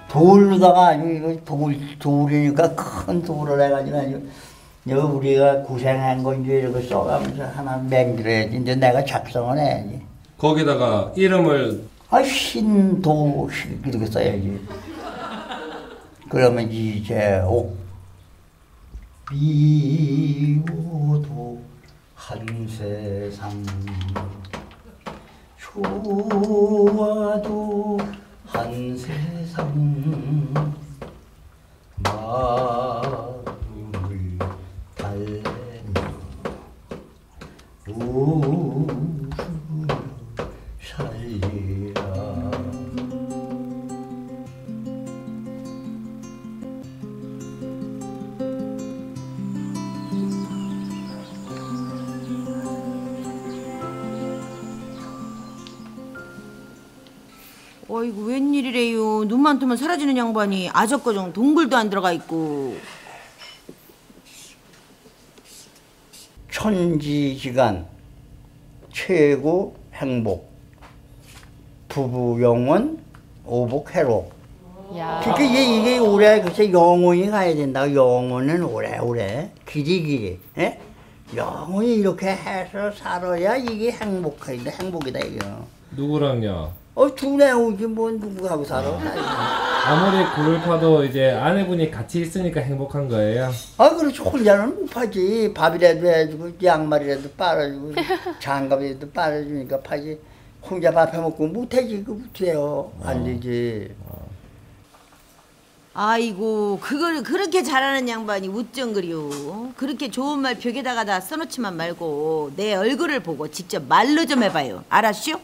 돌로다가 아주 이거 돌이니까 큰 돌을 해가지고 아주 여기 우리가 고생한 거 이제 이렇게 써가면서 하나 맹들어야지. 이제 내가 작성을 해야지. 거기다가 이름을 신도 이렇게 써야지. 그러면 이제 미워도 한 세상 좋아도 한 세상 마음을 달래며 웃으며 살리라. 어이구 웬일이래요. 눈만 뜨면 사라지는 양반이 아적거정 동굴도 안 들어가 있고. 천지지간 최고 행복 부부 영원 오복 해록. 그러니까 이게 오래 글쎄 영원히 가야 된다. 영원은 오래 길이 예? 영원히 이렇게 해서 살아야 이게 행복이다 이거. 누구랑요? 두뇌 오지 뭐 누구하고 살아. 아무리 굴을 파도 이제 아내분이 같이 있으니까 행복한 거예요? 그렇죠. 혼자는 못 파지. 밥이라도 해주고 양말이라도 빨아주고 장갑이라도 빨아주니까 파지. 혼자 밥 해먹고 못하지. 그 못해요. 안 되지. 아이고 그걸 그렇게 잘하는 양반이 우쩡그리요. 그렇게 좋은 말 벽에다가 다 써놓지만 말고 내 얼굴을 보고 직접 말로 좀 해봐요. 알았슈?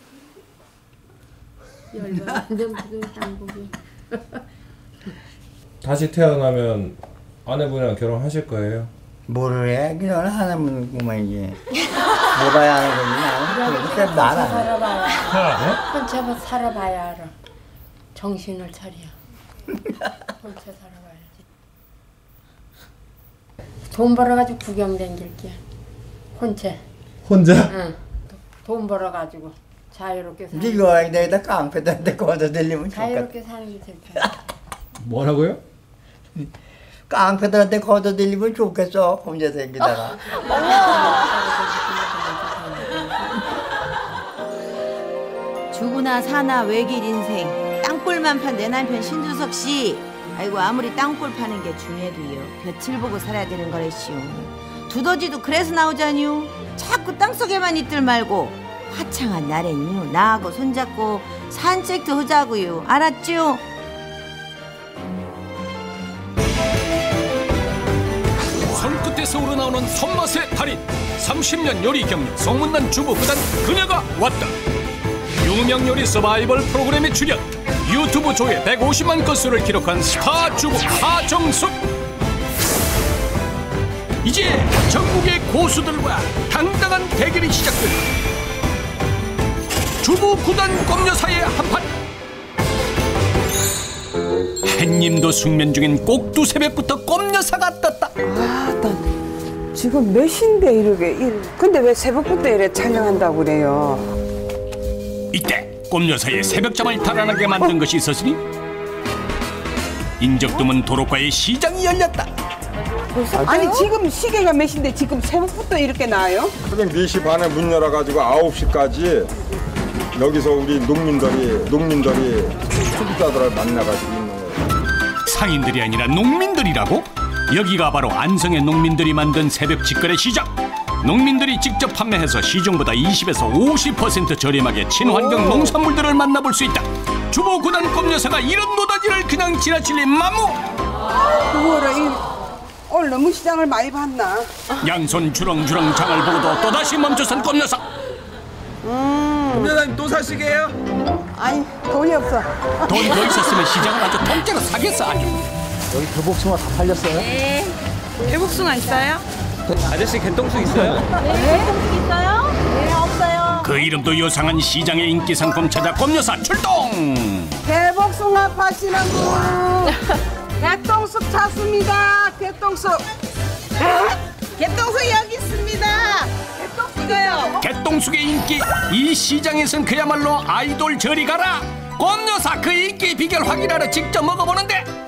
다시 태어나면 아내분이랑 결혼하실 거예요? 뭐를 해? 그냥 하나만구만 이제. 뭐 봐야 하는 건지 나는 그렇게 말 안 해. 혼자 살아봐야 알아. 정신을 차려. 혼자 살아봐야지. 돈 벌어가지고 구경 댕길게. 혼자? 응. 돈 벌어가지고 자유롭게 사는. 이제 여행다니다 깡패들한테 걷어들리면 자유롭게 사는 게 제일 좋아. 뭐라고요? 깡패들한테 걷어들리면 좋겠어. 혼자 생기다가. 주구나 사나 외길 인생 땅굴만 판 내 남편 신주석 씨. 아이고 아무리 땅굴 파는 게 중요해도요 볕을 보고 살아야 되는 거래시오. 두더지도 그래서 나오자니요. 자꾸 땅속에만 있들 말고 화창한 날엔요 나하고 손잡고 산책도 하자고요. 알았죠? 손끝에서 우러나오는 손맛의 달인 30년 요리 경력 소문난 주부 부단 그녀가 왔다. 유명 요리 서바이벌 프로그램에 출연, 유튜브 조회 150만 건수를 기록한 스타 주부 하정숙. 이제 전국의 고수들과 당당한 대결이 시작된다. 주부 구단 꼼여사의 한판. 햇님도 숙면 중인 꼭두 새벽부터 꼼여사가 떴다. 나 지금 몇 시인데 이렇게 근데 왜 새벽부터 이래 촬영한다고 그래요? 이때 꼼여사의 새벽잠을 달아나게 만든 것이 있었으니 인적드문 도로가의 시장이 열렸다. 아니 지금 시계가 몇 시인데 지금 새벽부터 이렇게 나와요? 새벽 4시 반에 문 열어가지고 9시까지 여기서 우리 농민들이 소비자들을 만나가지고 있는 거예요. 상인들이 아니라 농민들이라고? 여기가 바로 안성의 농민들이 만든 새벽 직거래 시장. 농민들이 직접 판매해서 시중보다 20에서 50% 저렴하게 친환경 농산물들을 만나볼 수 있다. 주부 구단 꼼여사가 이런 노다지를 그냥 지나칠 리 마무. 그거를 오늘 너무 시장을 많이 봤나? 양손 주렁주렁 장을 보고도 또다시 멈춰선 꼼여사. 꼼여사님 또 사시게요? 아니 돈이 없어. 돈 더 있었으면 시장을 아주 통째로 사겠어 아주. 여기 대복숭아 다 팔렸어요? 네. 대복숭아 있어요? 아저씨 개똥수 있어요? 네. 대복숭 있어요? 네 없어요. 그 이름도 요상한 시장의 인기 상품 찾아 꼼여사 출동. 대복숭아 파시는 분. 개똥쑥 찾습니다. 개똥쑥. 개똥쑥 여기 있습니다. 개똥쑥이요. 개똥쑥의 인기 이 시장에선 그야말로 아이돌 저리 가라. 곰여사 그 인기 비결 확인하러 직접 먹어보는데